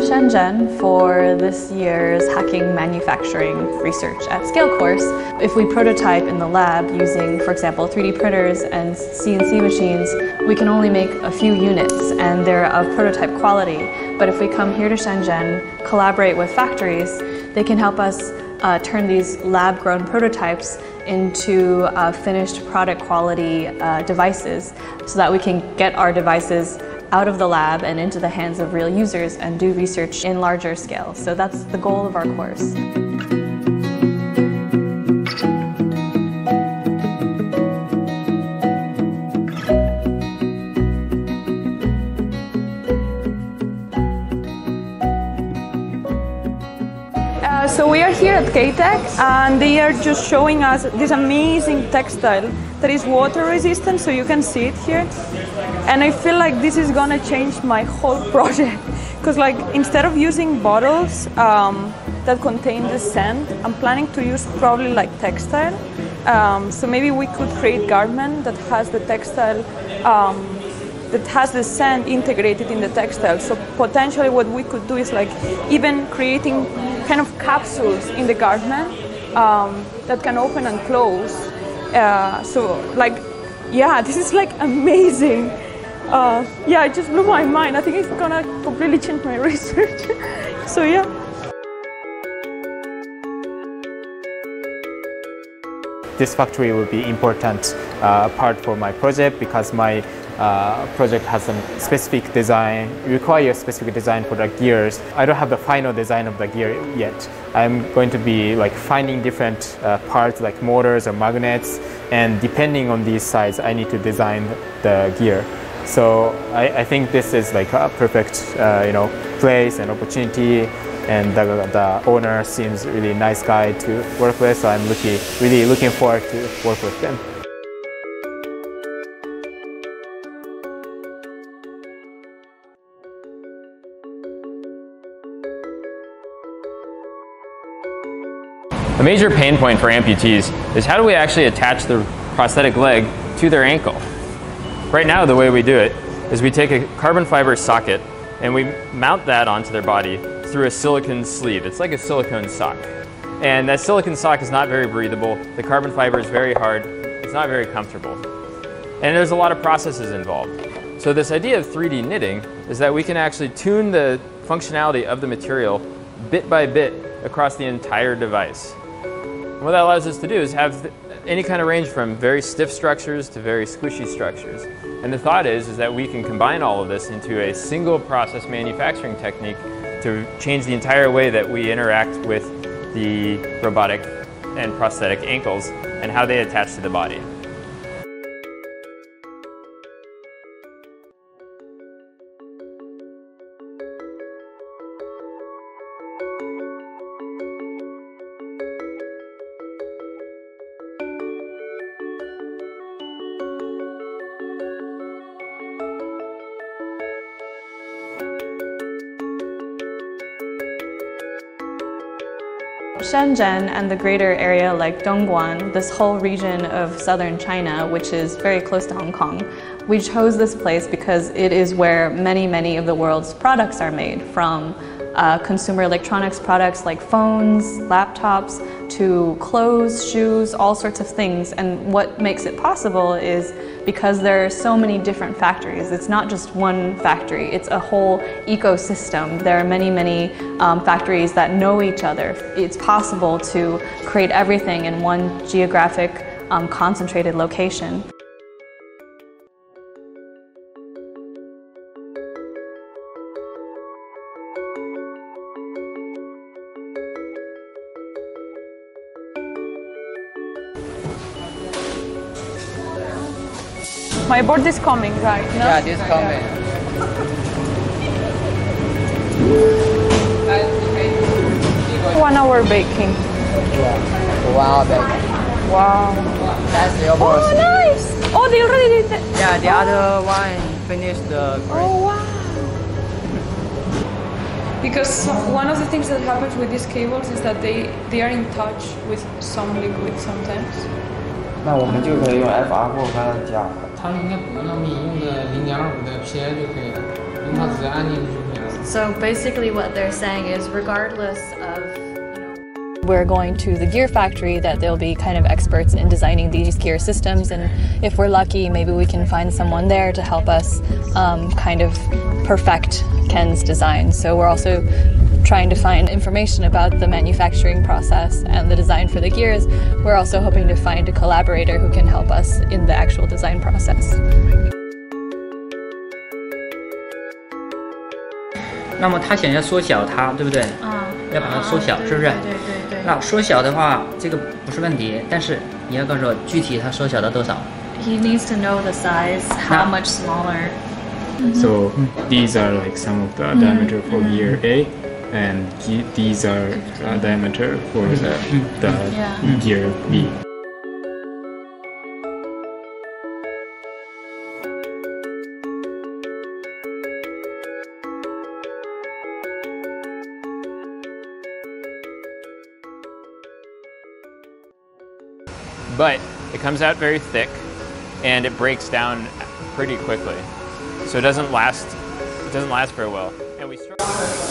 Shenzhen for this year's Hacking Manufacturing Research at Scale course. If we prototype in the lab using, for example, 3D printers and CNC machines, we can only make a few units and they're of prototype quality. But if we come here to Shenzhen, collaborate with factories, they can help us turn these lab-grown prototypes into finished product quality devices so that we can get our devices out of the lab and into the hands of real users and do research in larger scale. So that's the goal of our course. So we are here at KTEX and they are just showing us this amazing textile that is water resistant, so you can see it here. And I feel like this is gonna change my whole project because like instead of using bottles that contain the sand, I'm planning to use probably like textile. So maybe we could create garment that has the textile that has the sand integrated in the textile. So potentially what we could do is like even creating kind of capsules in the garment that can open and close. So like, yeah, this is like amazing. Yeah, it just blew my mind. I think it's gonna completely change my research. So yeah. This factory will be important part for my project because my project has some specific design, requires specific design for the gears. I don't have the final design of the gear yet. I'm going to be like finding different parts like motors or magnets, and depending on these sides, I need to design the gear. So I think this is like a perfect place and opportunity, and the owner seems really nice guy to work with, so I'm really looking forward to work with them. A major pain point for amputees is how do we actually attach the prosthetic leg to their ankle? Right now, the way we do it is we take a carbon fiber socket and we mount that onto their body through a silicone sleeve. It's like a silicone sock. And that silicone sock is not very breathable. The carbon fiber is very hard. It's not very comfortable. And there's a lot of processes involved. So this idea of 3D knitting is that we can actually tune the functionality of the material bit by bit across the entire device. And what that allows us to do is have any kind of range from very stiff structures to very squishy structures. And the thought is that we can combine all of this into a single process manufacturing technique to change the entire way that we interact with the robotic and prosthetic ankles and how they attach to the body. Shenzhen and the greater area like Dongguan, this whole region of southern China, which is very close to Hong Kong, we chose this place because it is where many of the world's products are made, from consumer electronics products like phones, laptops, to clothes, shoes, all sorts of things. And what makes it possible is because there are so many different factories. It's not just one factory, it's a whole ecosystem. There are many factories that know each other. It's possible to create everything in one geographic, concentrated location. My board is coming, right? No? Yeah, this coming. 1 hour baking. Yeah, 1 hour baking. Wow. That's your board. Oh, nice! Oh, they already did that. Yeah, the other one finished the green. Oh, wow. Because one of the things that happens with these cables is that they are in touch with some liquid sometimes. 那我们就可以用 FR 过把它加。 它应该不用那么密，用个0.25的 PI 就可以了，用它直接按进去就可以了。 So basically what they're saying is regardless of we're going to the gear factory, that they'll be kind of experts in designing these gear systems, and if we're lucky, maybe we can find someone there to help us kind of perfect Ken's design. So we're also trying to find information about the manufacturing process and the design for the gears. We're also hoping to find a collaborator who can help us in the actual design process. 那么他想要缩小它，对不对？要把它缩小，是不是？对。那缩小的话，这个不是问题，但是你要告诉我具体它缩小到多少。 He needs to know the size, how much smaller. So these are like some of the diameter for gear A, and these are diameter for the gear B. But it comes out very thick and it breaks down pretty quickly. So it doesn't last very well. And we start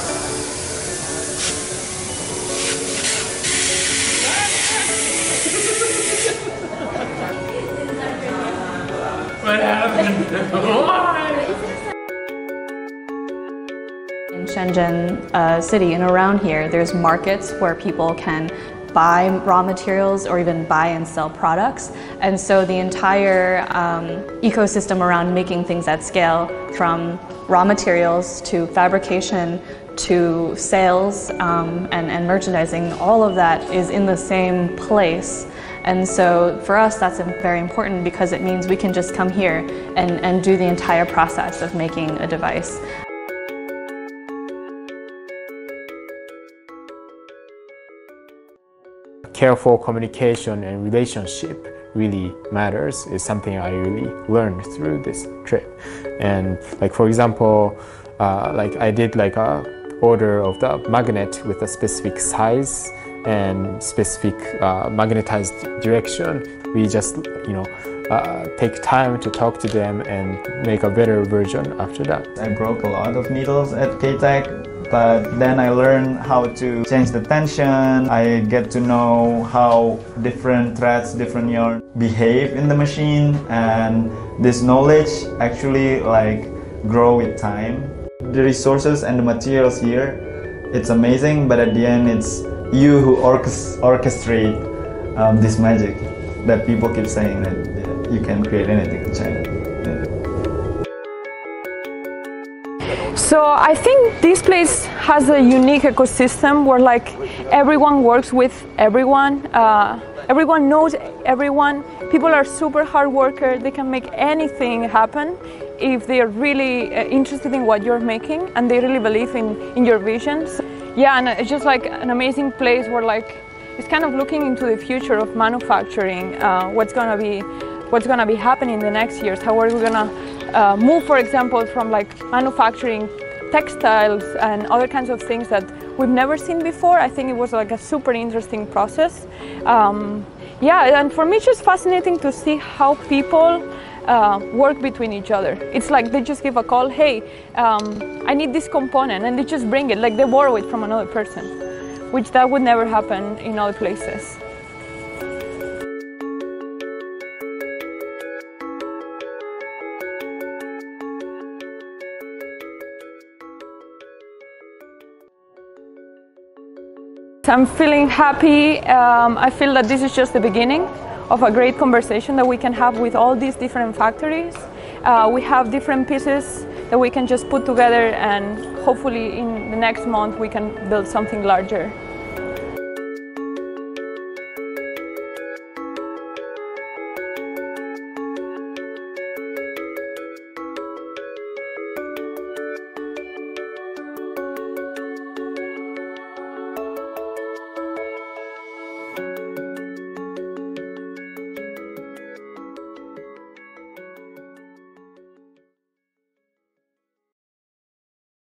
What happened? In Shenzhen city and around here, there's markets where people can buy raw materials or even buy and sell products. And so the entire ecosystem around making things at scale, from raw materials to fabrication to sales and merchandising, all of that is in the same place. And so for us, that's very important because it means we can just come here and do the entire process of making a device. Careful communication and relationship really matters, is something I really learned through this trip. And like, for example, like I did like a order of the magnet with a specific size and specific magnetized direction. We just, take time to talk to them and make a better version after that. I broke a lot of needles at KTEX. But then I learned how to change the tension. I get to know how different threads, different yarn behave in the machine, and this knowledge actually grow with time. The resources and the materials here, it's amazing, but at the end it's you who orchestrate this magic that people keep saying that you can create anything in China. So I think this place has a unique ecosystem where everyone works with everyone. Everyone knows everyone. People are super hard workers. They can make anything happen if they are really interested in what you're making and they really believe in your visions. Yeah, and it's just an amazing place where it's kind of looking into the future of manufacturing. What's gonna be happening in the next years? How are we gonna move, for example, from manufacturing textiles and other kinds of things that we've never seen before. I think it was a super interesting process. Yeah, and for me it's just fascinating to see how people work between each other. It's like they just give a call, hey, I need this component, and they just bring it, they borrow it from another person, which that would never happen in other places. I'm feeling happy. I feel that this is just the beginning of a great conversation that we can have with all these different factories. We have different pieces that we can just put together, and hopefully in the next month we can build something larger.